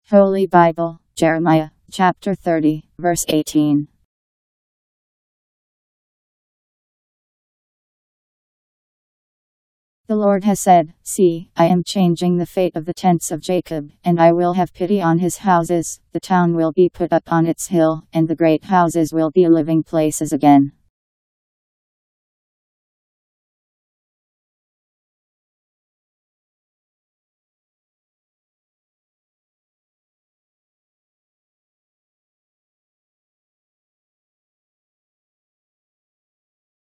Holy Bible, Jeremiah, chapter 30, verse 18. The Lord has said, "See, I am changing the fate of the tents of Jacob, and I will have pity on his houses. The town will be put up on its hill, and the great houses will be living places again.